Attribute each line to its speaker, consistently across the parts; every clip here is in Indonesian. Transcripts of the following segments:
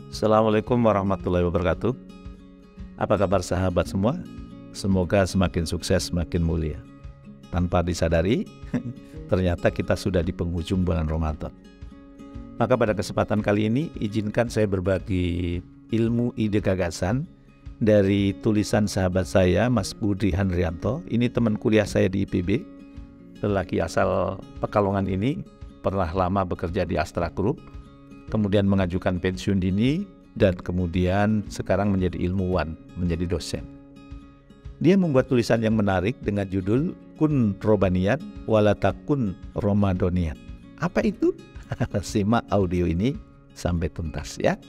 Speaker 1: Assalamualaikum warahmatullahi wabarakatuh. Apa kabar sahabat semua? Semoga semakin sukses, semakin mulia. Tanpa disadari, ternyata kita sudah di penghujung bulan Ramadan. Maka pada kesempatan kali ini, izinkan saya berbagi ilmu ide gagasan dari tulisan sahabat saya, Mas Budi Handrianto. Ini teman kuliah saya di IPB. Lelaki asal Pekalongan ini pernah lama bekerja di Astra Group, kemudian mengajukan pensiun dini, dan kemudian sekarang menjadi ilmuwan, menjadi dosen. Dia membuat tulisan yang menarik dengan judul Kun Robanian Walatakun Ramadonian. Apa itu? Simak audio ini sampai tuntas ya.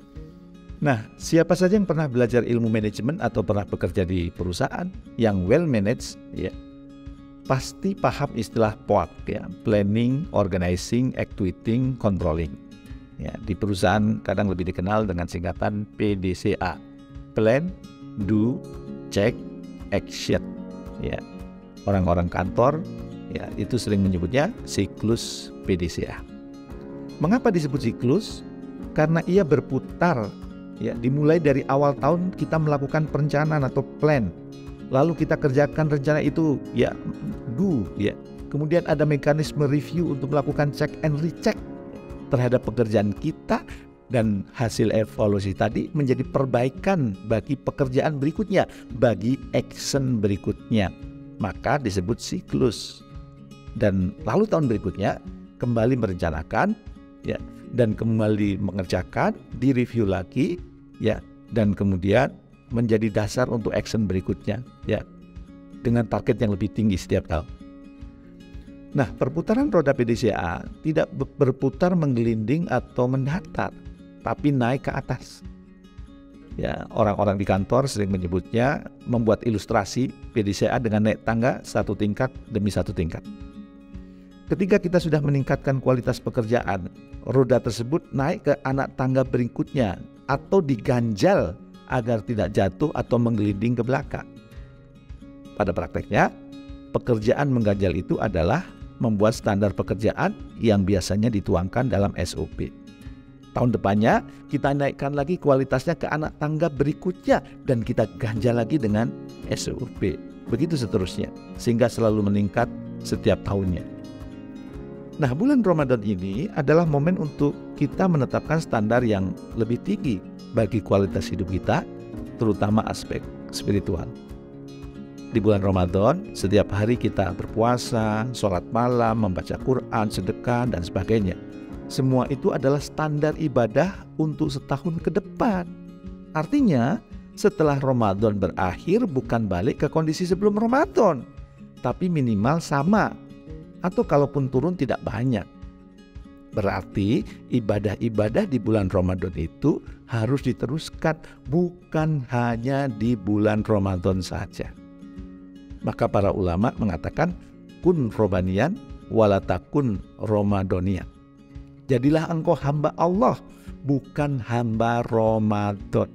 Speaker 1: Nah, siapa saja yang pernah belajar ilmu manajemen atau pernah bekerja di perusahaan yang well managed ya, pasti paham istilah POAK ya, planning, organizing, actuating, controlling. Ya, di perusahaan kadang lebih dikenal dengan singkatan PDCA, Plan, Do, Check, Action. Ya, orang-orang kantor ya itu sering menyebutnya siklus PDCA. Mengapa disebut siklus? Karena ia berputar. Ya, dimulai dari awal tahun kita melakukan perencanaan atau plan, lalu kita kerjakan rencana itu ya, do ya. Kemudian ada mekanisme review untuk melakukan check and recheck terhadap pekerjaan kita, dan hasil evaluasi tadi menjadi perbaikan bagi pekerjaan berikutnya, bagi action berikutnya. Maka disebut siklus. Dan lalu tahun berikutnya kembali merencanakan ya, dan kembali mengerjakan, direview lagi ya, dan kemudian menjadi dasar untuk action berikutnya ya, dengan target yang lebih tinggi setiap tahun. Nah, perputaran roda PDCA tidak berputar menggelinding atau mendatar, tapi naik ke atas. Ya, orang-orang di kantor sering menyebutnya membuat ilustrasi PDCA dengan naik tangga satu tingkat demi satu tingkat. Ketika kita sudah meningkatkan kualitas pekerjaan, roda tersebut naik ke anak tangga berikutnya atau diganjal agar tidak jatuh atau menggelinding ke belakang. Pada prakteknya, pekerjaan mengganjal itu adalah membuat standar pekerjaan yang biasanya dituangkan dalam SOP. Tahun depannya kita naikkan lagi kualitasnya ke anak tangga berikutnya dan kita ganjal lagi dengan SOP. Begitu seterusnya, sehingga selalu meningkat setiap tahunnya. Nah, bulan Ramadan ini adalah momen untuk kita menetapkan standar yang lebih tinggi bagi kualitas hidup kita, terutama aspek spiritual. Di bulan Ramadan, setiap hari kita berpuasa, sholat malam, membaca Quran, sedekah, dan sebagainya. Semua itu adalah standar ibadah untuk setahun ke depan. Artinya, setelah Ramadan berakhir bukan balik ke kondisi sebelum Ramadan, tapi minimal sama, atau kalaupun turun tidak banyak. Berarti ibadah-ibadah di bulan Ramadan itu harus diteruskan, bukan hanya di bulan Ramadan saja. Maka para ulama mengatakan kun robanian walatakun ramadonian. Jadilah engkau hamba Allah, bukan hamba Ramadan.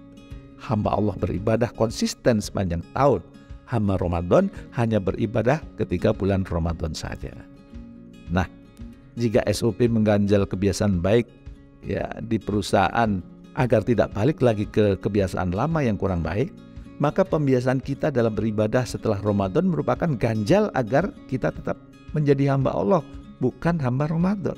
Speaker 1: Hamba Allah beribadah konsisten sepanjang tahun. Hamba Ramadan hanya beribadah ketika bulan Ramadan saja. Nah, jika SOP mengganjal kebiasaan baik ya di perusahaan agar tidak balik lagi ke kebiasaan lama yang kurang baik, maka pembiasaan kita dalam beribadah setelah Ramadan merupakan ganjal agar kita tetap menjadi hamba Allah, bukan hamba Ramadan.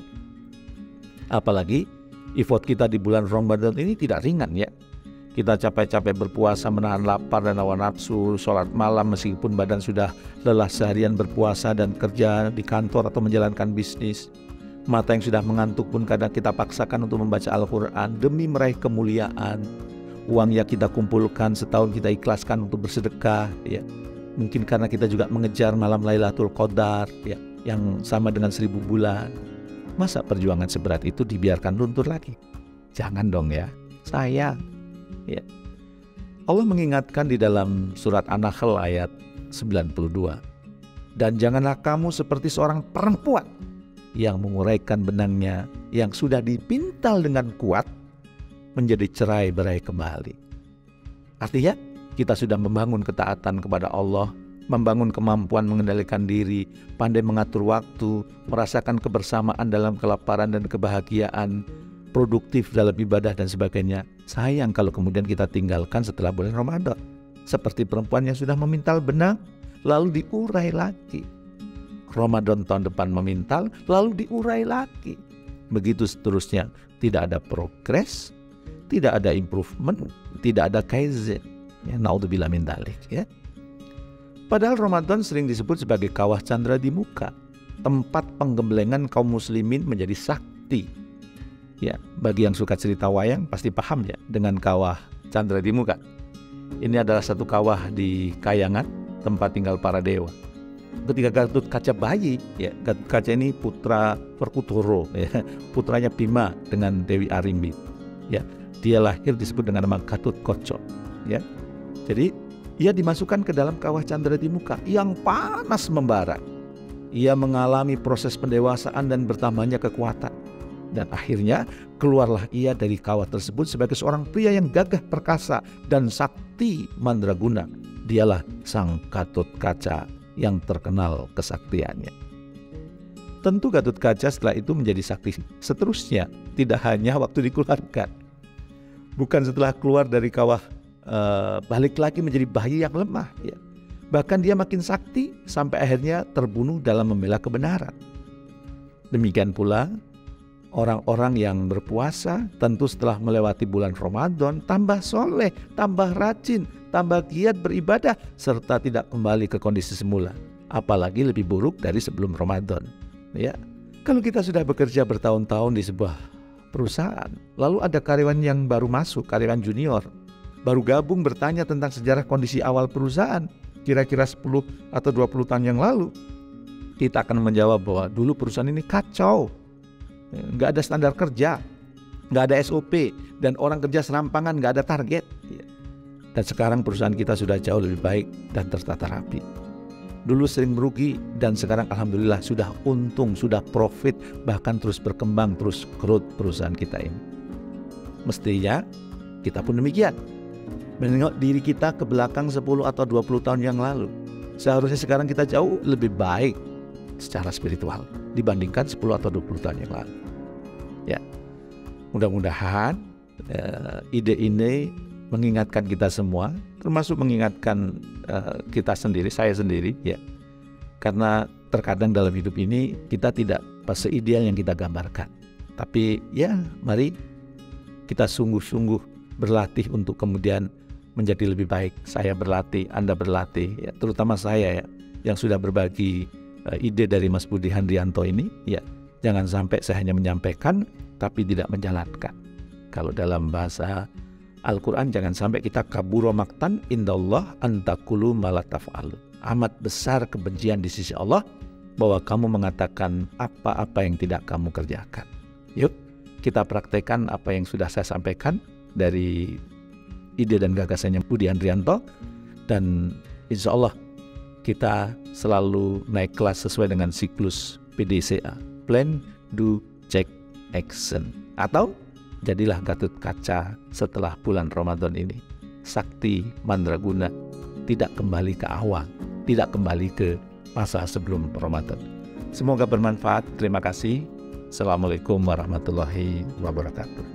Speaker 1: Apalagi effort kita di bulan Ramadan ini tidak ringan ya. Kita capek-capek berpuasa, menahan lapar dan hawa nafsu, sholat malam meskipun badan sudah lelah seharian berpuasa dan kerja di kantor atau menjalankan bisnis. Mata yang sudah mengantuk pun kadang kita paksakan untuk membaca Al-Quran demi meraih kemuliaan. Uang yang kita kumpulkan setahun kita ikhlaskan untuk bersedekah ya. Mungkin karena kita juga mengejar malam Lailatul Qadar ya, yang sama dengan 1000 bulan. Masa perjuangan seberat itu dibiarkan luntur lagi? Jangan dong ya, sayang ya. Allah mengingatkan di dalam surat An-Nahl ayat 92. Dan janganlah kamu seperti seorang perempuan yang menguraikan benangnya yang sudah dipintal dengan kuat menjadi cerai-berai kembali. Artinya kita sudah membangun ketaatan kepada Allah, membangun kemampuan mengendalikan diri, pandai mengatur waktu, merasakan kebersamaan dalam kelaparan dan kebahagiaan, produktif dalam ibadah dan sebagainya. Sayang kalau kemudian kita tinggalkan setelah bulan Ramadan. Seperti perempuan yang sudah memintal benang, lalu diurai lagi. Ramadan tahun depan memintal, lalu diurai lagi. Begitu seterusnya. Tidak ada progres, tidak ada improvement, tidak ada kaizen. Ya, naudzubillah min dzalik, ya. Padahal Ramadan sering disebut sebagai kawah candra di muka, tempat penggemblengan kaum muslimin menjadi sakti. Ya, bagi yang suka cerita wayang pasti paham ya dengan kawah candra di muka. Ini adalah satu kawah di Kayangan, tempat tinggal para dewa. Ketika Gatot Kaca bayi, ya, Gatot Kaca ini putra Perkutoro, ya, putranya Bima dengan Dewi Arimbi. Ya, dia lahir disebut dengan nama Gatot Kaca. Ya, jadi ia dimasukkan ke dalam kawah candra di muka yang panas membara. Ia mengalami proses pendewasaan dan bertambahnya kekuatan. Dan akhirnya keluarlah ia dari kawah tersebut sebagai seorang pria yang gagah perkasa dan sakti mandraguna. Dialah sang Gatot Kaca yang terkenal kesaktiannya. Tentu Gatot Kaca setelah itu menjadi sakti seterusnya, tidak hanya waktu dikeluarkan. Bukan setelah keluar dari kawah balik lagi menjadi bayi yang lemah, ya. Bahkan dia makin sakti sampai akhirnya terbunuh dalam membela kebenaran. Demikian pula orang-orang yang berpuasa tentu setelah melewati bulan Ramadan tambah soleh, tambah rajin, tambah giat beribadah, serta tidak kembali ke kondisi semula. Apalagi lebih buruk dari sebelum Ramadan. Ya, kalau kita sudah bekerja bertahun-tahun di sebuah perusahaan, lalu ada karyawan yang baru masuk, karyawan junior, baru gabung bertanya tentang sejarah kondisi awal perusahaan, kira-kira 10 atau 20 tahun yang lalu, kita akan menjawab bahwa dulu perusahaan ini kacau, nggak ada standar kerja, nggak ada SOP, dan orang kerja serampangan, nggak ada target. Dan sekarang perusahaan kita sudah jauh lebih baik dan tertata rapi. Dulu sering merugi dan sekarang alhamdulillah sudah untung, sudah profit, bahkan terus berkembang, terus growth perusahaan kita ini. Mestinya kita pun demikian. Menengok diri kita ke belakang 10 atau 20 tahun yang lalu. Seharusnya sekarang kita jauh lebih baik secara spiritual dibandingkan 10 atau 20 tahun yang lalu. Ya, mudah-mudahan ide ini mengingatkan kita semua, termasuk mengingatkan kita sendiri, saya sendiri, ya. Karena terkadang dalam hidup ini kita tidak seideal yang kita gambarkan. Tapi ya, mari kita sungguh-sungguh berlatih untuk kemudian menjadi lebih baik. Saya berlatih, Anda berlatih, ya, terutama saya ya, yang sudah berbagi ide dari Mas Budi Handrianto ini, ya, jangan sampai saya hanya menyampaikan tapi tidak menjalankan. Kalau dalam bahasa Al-Quran, jangan sampai kita kabura maktan indallah antakulu malataf'alu. Amat besar kebencian di sisi Allah bahwa kamu mengatakan apa-apa yang tidak kamu kerjakan. Yuk, kita praktekkan apa yang sudah saya sampaikan dari ide dan gagasannya Budi Handrianto, dan insya Allah kita selalu naik kelas sesuai dengan siklus PDCA, Plan, Do, Check, Action. Atau jadilah Gatot Kaca setelah bulan Ramadan ini, sakti mandraguna, tidak kembali ke awal, tidak kembali ke masa sebelum Ramadan. Semoga bermanfaat. Terima kasih. Assalamualaikum warahmatullahi wabarakatuh.